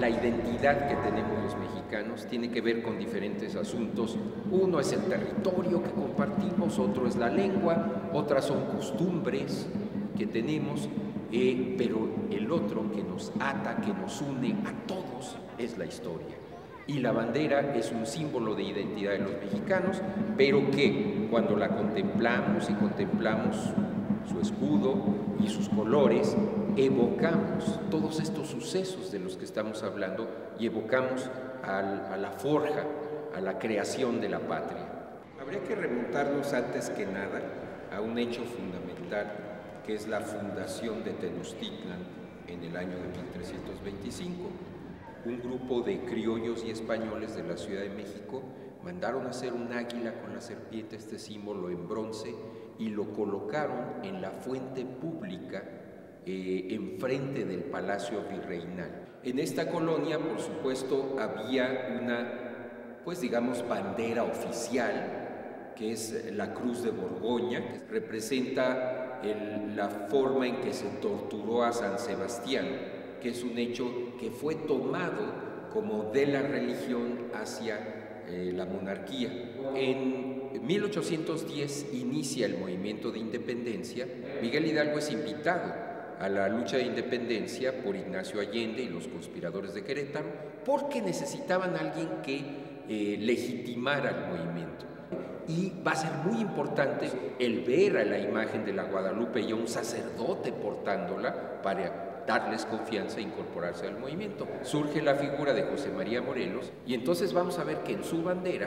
la identidad que tenemos los mexicanos tiene que ver con diferentes asuntos. Uno es el territorio que compartimos, otro es la lengua, otras son costumbres que tenemos, pero el otro que nos ata, que nos une a todos, es la historia. Y la bandera es un símbolo de identidad de los mexicanos, pero que cuando la contemplamos y contemplamos su escudo y sus colores, evocamos todos estos sucesos de los que estamos hablando y evocamos a la forja, a la creación de la patria. Habría que remontarnos antes que nada a un hecho fundamental, que es la fundación de Tenochtitlan en el año de 1325. Un grupo de criollos y españoles de la Ciudad de México mandaron a hacer un águila con la serpiente, este símbolo en bronce, y lo colocaron en la fuente pública enfrente del Palacio Virreinal. En esta colonia, por supuesto, había una, pues digamos, bandera oficial, que es la Cruz de Borgoña, que representa la forma en que se torturó a San Sebastián, que es un hecho que fue tomado como de la religión hacia la monarquía. En 1810 inicia el movimiento de independencia. Miguel Hidalgo es invitado a la lucha de independencia por Ignacio Allende y los conspiradores de Querétaro, porque necesitaban a alguien que legitimara el movimiento. Y va a ser muy importante el ver a la imagen de la Guadalupe y a un sacerdote portándola para darles confianza e incorporarse al movimiento. Surge la figura de José María Morelos y entonces vamos a ver que en su bandera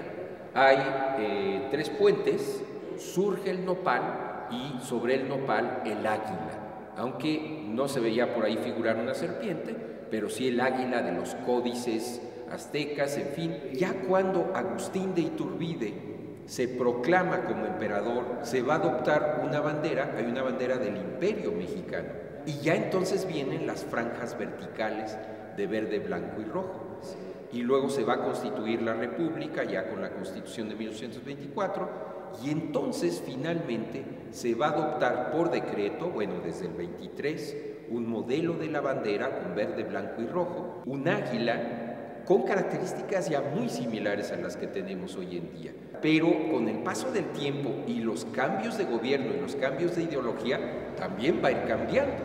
hay 3 puentes, surge el nopal y sobre el nopal el águila, aunque no se veía por ahí figurar una serpiente, pero sí el águila de los códices aztecas, en fin. Ya cuando Agustín de Iturbide se proclama como emperador, se va a adoptar una bandera, hay una bandera del Imperio Mexicano, y ya entonces vienen las franjas verticales de verde, blanco y rojo. Y luego se va a constituir la República, ya con la Constitución de 1824, y entonces finalmente se va a adoptar por decreto, bueno, desde el 23, un modelo de la bandera con verde, blanco y rojo, un águila con características ya muy similares a las que tenemos hoy en día. Pero con el paso del tiempo y los cambios de gobierno y los cambios de ideología, también va a ir cambiando.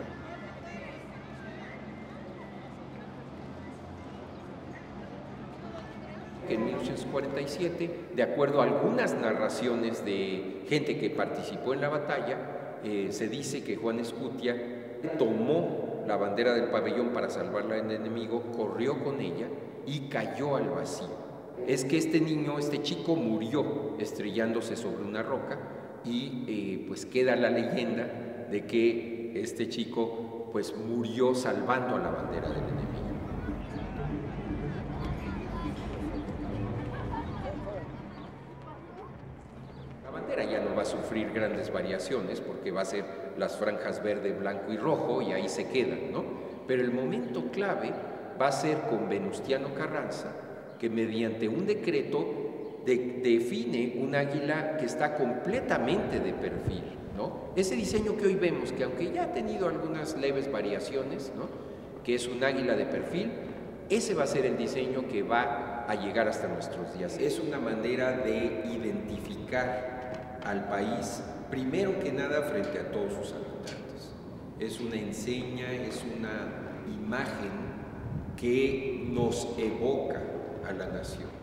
En 1847, de acuerdo a algunas narraciones de gente que participó en la batalla, se dice que Juan Escutia tomó la bandera del pabellón para salvarla del enemigo, corrió con ella y cayó al vacío. Es que este niño, este chico murió estrellándose sobre una roca y pues queda la leyenda de que este chico pues murió salvando a la bandera del enemigo. La bandera ya no va a sufrir grandes variaciones porque va a ser las franjas verde, blanco y rojo y ahí se quedan, ¿no? Pero el momento clave va a ser con Venustiano Carranza, que mediante un decreto define un águila que está completamente de perfil, ¿no? Ese diseño que hoy vemos, que aunque ya ha tenido algunas leves variaciones, ¿no?, que es un águila de perfil, ese va a ser el diseño que va a llegar hasta nuestros días. Es una manera de identificar al país, primero que nada, frente a todos sus habitantes. Es una enseña, es una imagen que nos evoca a la nación.